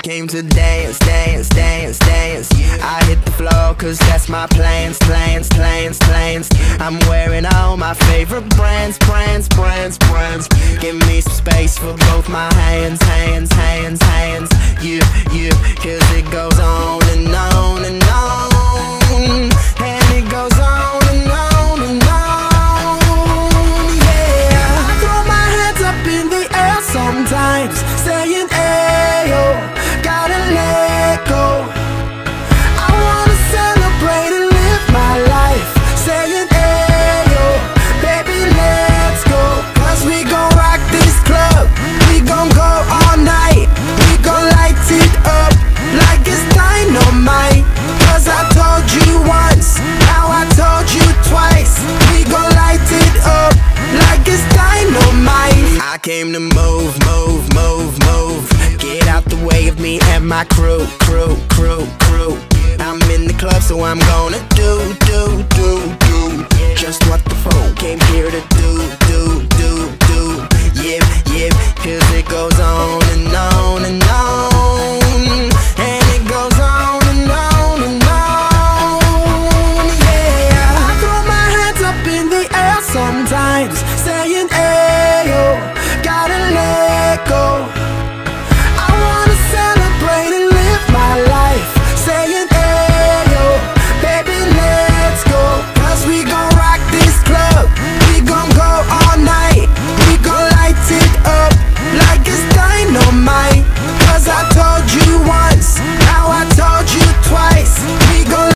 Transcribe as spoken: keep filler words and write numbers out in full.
came to dance, dance, dance, dance. I hit the floor cause that's my plans, plans, plans, plans. I'm wearing all my favorite brands, brands, brands, brands. Give me some space for both my hands, hands, hands, hands. Yeah, yeah, cause it goes on and on and on. And it goes on and on and on. Yeah, I throw my hands up in the air sometimes, saying ayo, gotta let go. I wanna celebrate and live my life, saying ayo, baby let's go. Cause we gon' rock this club, we gon' go all night. We gon' light it up like it's dynamite. Cause I told you once, now I told you twice. We gon' light it up like it's dynamite. I came to move, move, move, move. Get out the way of me and my crew.